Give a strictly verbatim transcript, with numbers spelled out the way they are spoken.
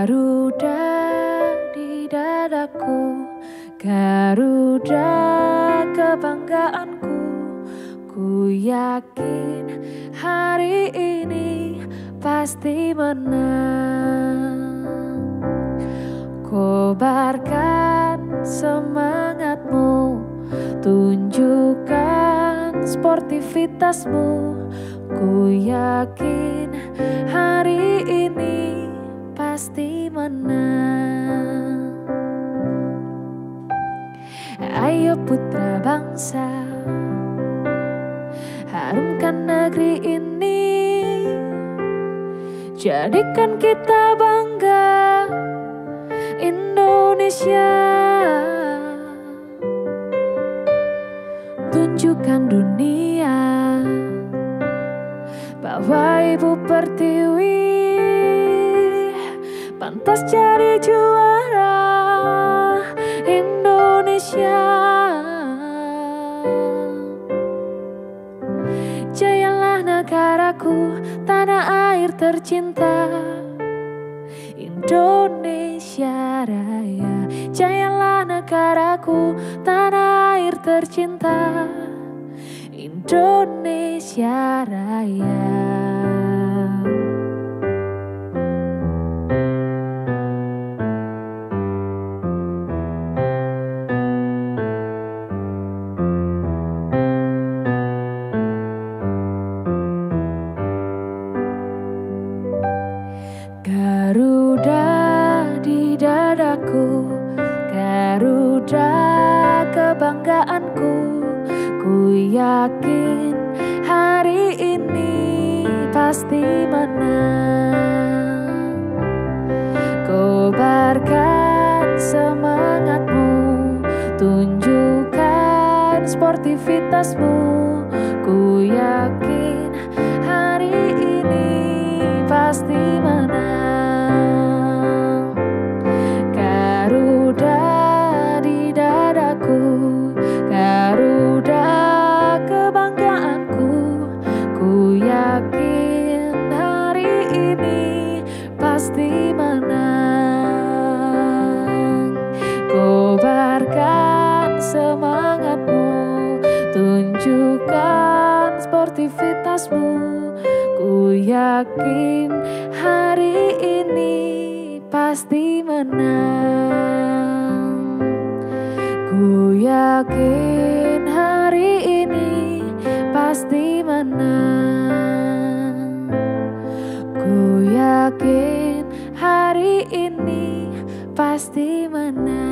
Garuda di dadaku, Garuda kebanggaanku. Ku yakin hari ini pasti menang. Kobarkan semangatmu, tunjukkan sportivitasmu. Ku yakin hari ini pasti menang. Ayo putra bangsa, harumkan negeri ini, jadikan kita bangga Indonesia. Tunjukkan dunia bahwa Ibu Pertiwi pantas jadi juara Indonesia. Jayalah negaraku, tanah air tercinta, Indonesia Raya. Jayalah negaraku, tanah air tercinta, Indonesia Raya. Garuda di dadaku, Garuda kebanggaanku. Ku yakin hari ini pasti menang. Kobarkan semangatmu, tunjukkan sportivitasmu. Ku yakin hari ini pasti menang. Garuda di dadaku, Garuda kebanggaanku. Ku yakin hari ini pasti menang. Kobarkan semangatmu, tunjukkan sportivitasmu. Ku yakin hari ini pasti menang. Ku yakin hari ini pasti menang. Ku yakin hari ini pasti menang.